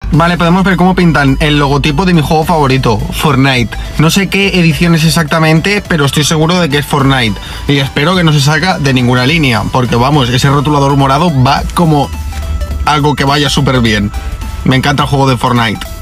Vale, podemos ver cómo pintan el logotipo de mi juego favorito, Fortnite. No sé qué edición es exactamente, pero estoy seguro de que es Fortnite. Y espero que no se salga de ninguna línea, porque vamos, ese rotulador morado va como algo que vaya súper bien. Me encanta el juego de Fortnite.